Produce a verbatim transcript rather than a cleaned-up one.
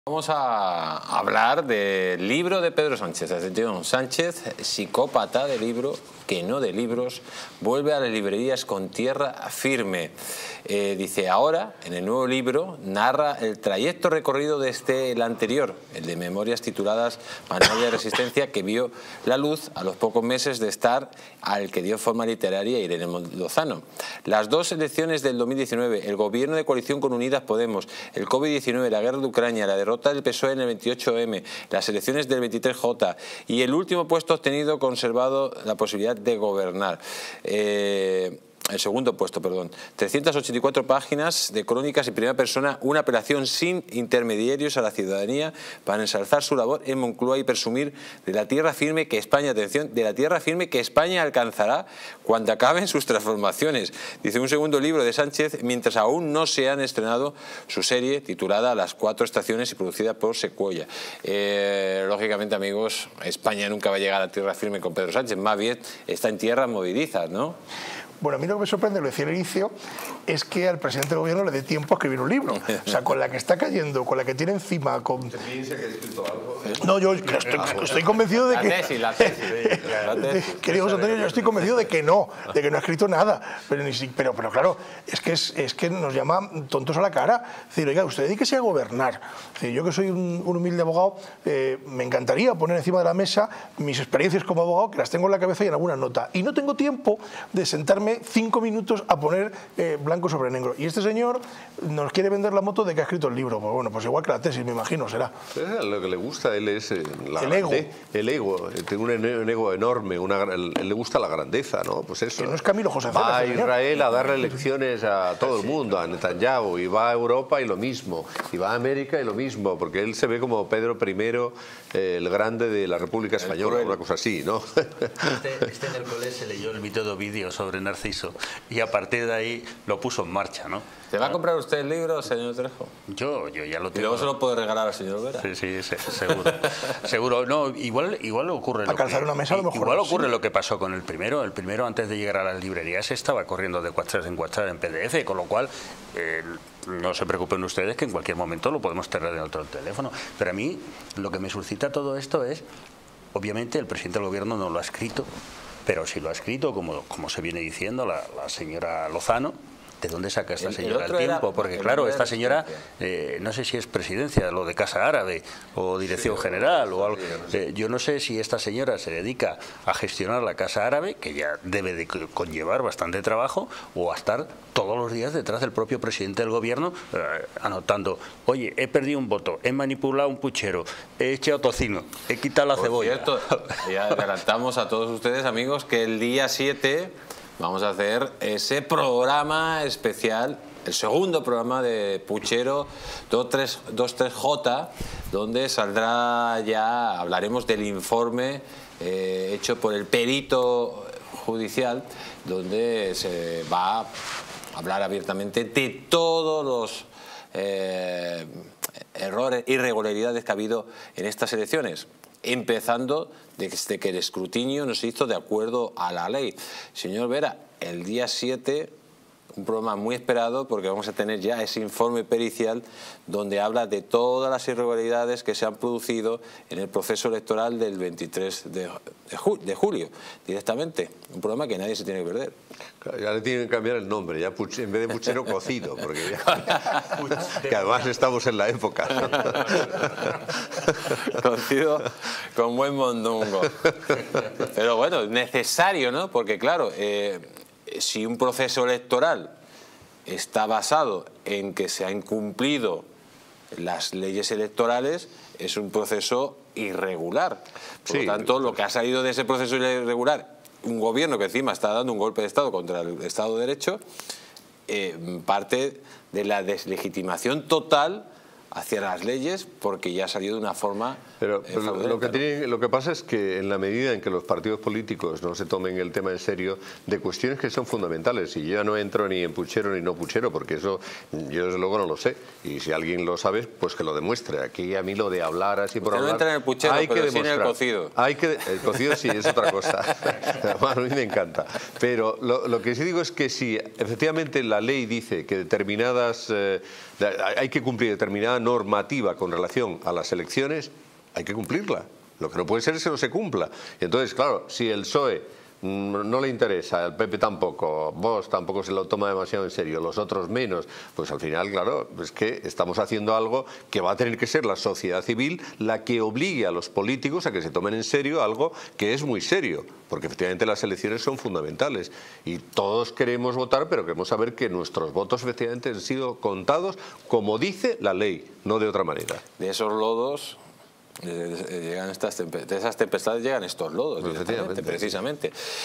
Vamos a hablar del libro de Pedro Sánchez. Atención, Sánchez, psicópata de libro, que no de libros, vuelve a las librerías con tierra firme. Eh, dice, ahora, en el nuevo libro, narra el trayecto recorrido desde el anterior, el de memorias tituladas Manual de Resistencia, que vio la luz a los pocos meses de estar al que dio forma literaria Irene Lozano. Las dos elecciones del dos mil diecinueve, el gobierno de coalición con Unidas Podemos, el COVID diecinueve, la guerra de Ucrania, la derrota del P S O E en el veintiocho eme, las elecciones del veintitrés jota y el último puesto obtenido conservado la posibilidad de gobernar. Eh, el segundo puesto, perdón. trescientas ochenta y cuatro páginas de crónicas en primera persona, una apelación sin intermediarios a la ciudadanía para ensalzar su labor en Moncloa y presumir de la tierra firme que España, atención, de la tierra firme que España alcanzará cuando acaben sus transformaciones. Dice un segundo libro de Sánchez, mientras aún no se han estrenado su serie titulada Las cuatro estaciones y producida por Secuoya. Eh, lógicamente, amigos, España nunca va a llegar a tierra firme con Pedro Sánchez, más bien está en tierras movedizas, ¿no? Bueno, a mí lo que me sorprende, lo decía al inicio, es que al presidente del gobierno le dé tiempo a escribir un libro. O sea, con la que está cayendo, con la que tiene encima... Con... ¿Te piensa que ha escrito algo? No, yo estoy, estoy convencido de que... La tesis, la tesis. La tesis. Querido José Antonio, yo estoy convencido de que no, de que no ha escrito nada. Pero, ni si, pero, pero claro, es que, es, es que nos llama tontos a la cara. Es decir, oiga, usted dedíquese a gobernar. Es decir, yo que soy un, un humilde abogado, eh, me encantaría poner encima de la mesa mis experiencias como abogado, que las tengo en la cabeza y en alguna nota. Y no tengo tiempo de sentarme cinco minutos a poner eh, blanco sobre negro. Y este señor nos quiere vender la moto de que ha escrito el libro. Pues bueno, pues igual que la tesis, me imagino, será. Pero lo que le gusta a él es eh, la el ego. El ego. Tiene un, un ego enorme. Una, el, le gusta la grandeza, ¿no? Pues eso. Que no es Camilo José Cela. Va a Israel a darle lecciones a todo el mundo, a Netanyahu, y va a Europa y lo mismo. Y va a América y lo mismo, porque él se ve como Pedro primero, eh, el grande de la República Española, una cosa así, ¿no? Este, este en el colegio se leyó el método vídeo sobre Narciso y a partir de ahí lo puso en marcha, ¿no? ¿Se va a comprar usted el libro, señor Trejo? Yo, yo ya lo tengo. Y luego se lo puede regalar al señor Vera. Sí, sí, sí, seguro. Seguro. No, igual, igual ocurre a lo calzar que, una mesa, a lo mejor, igual ocurre sí. Lo que pasó con el primero. El primero, antes de llegar a las librerías, estaba corriendo de cuatras en cuatras en P D F, con lo cual eh, no se preocupen ustedes que en cualquier momento lo podemos tener en otro teléfono. Pero a mí lo que me suscita todo esto es, obviamente el presidente del gobierno no lo ha escrito, pero si lo ha escrito, como, como se viene diciendo la, la señora Lozano, ¿de dónde saca esta señora el, el tiempo? Era, Porque claro, esta señora, eh, no sé si es presidencia, lo de Casa Árabe o dirección sí, general sí, o algo. Eh, yo no sé si esta señora se dedica a gestionar la Casa Árabe, que ya debe de conllevar bastante trabajo, o a estar todos los días detrás del propio presidente del gobierno eh, anotando, oye, he perdido un voto, he manipulado un puchero, he echado tocino, he quitado la Por cebolla. Cierto, ya adelantamos a todos ustedes, amigos, que el día siete... vamos a hacer ese programa especial, el segundo programa de Puchero veintitrés jota, donde saldrá ya, hablaremos del informe eh, hecho por el perito judicial, donde se va a hablar abiertamente de todos los eh, errores, irregularidades que ha habido en estas elecciones. Empezando desde que el escrutinio no se hizo de acuerdo a la ley. Señor Vera, el día siete, un programa muy esperado porque vamos a tener ya ese informe pericial donde habla de todas las irregularidades que se han producido en el proceso electoral del veintitrés de julio, directamente. Un programa que nadie se tiene que perder. Ya le tienen que cambiar el nombre, ya en vez de puchero, cocido, porque ya, que además estamos en la época. Cocido con buen mondongo. Pero bueno, necesario, ¿no? Porque claro, eh, si un proceso electoral está basado en que se han incumplido las leyes electorales, es un proceso irregular. Por sí, lo tanto, lo que ha salido de ese proceso irregular, un gobierno que encima está dando un golpe de Estado contra el Estado de Derecho, eh, parte de la deslegitimación total hacia las leyes, porque ya ha salido de una forma... Pero, pero eh, lo, que tiene, lo que pasa es que en la medida en que los partidos políticos no se tomen el tema en serio de cuestiones que son fundamentales, y yo ya no entro ni en puchero ni no puchero, porque eso yo desde luego no lo sé, y si alguien lo sabe, pues que lo demuestre. Aquí a mí lo de hablar así por Usted hablar... no entra en el puchero, hay pero que sí en el cocido. Hay que, el cocido sí, es otra cosa. A mí me encanta. Pero lo, lo que sí digo es que si efectivamente la ley dice que determinadas... Eh, hay que cumplir determinadas normativa con relación a las elecciones hay que cumplirla. Lo que no puede ser es que no se cumpla. Y entonces, claro, si el P S O E no le interesa, el P P tampoco, Vox tampoco se lo toma demasiado en serio, los otros menos, pues al final, claro, es que estamos haciendo algo que va a tener que ser la sociedad civil la que obligue a los políticos a que se tomen en serio algo que es muy serio, porque efectivamente las elecciones son fundamentales y todos queremos votar, pero queremos saber que nuestros votos efectivamente han sido contados como dice la ley, no de otra manera. De esos lodos... Llegan estas, de esas tempestades llegan estos lodos, Precisamente. precisamente.